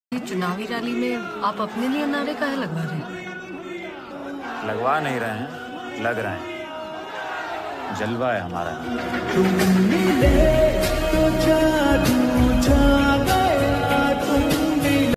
ये चुनावी रैली में आप अपने लिए नारे काहे लगवा रहे हैं? लगवा नहीं रहे हैं, लग रहे हैं। जलवा है हमारा।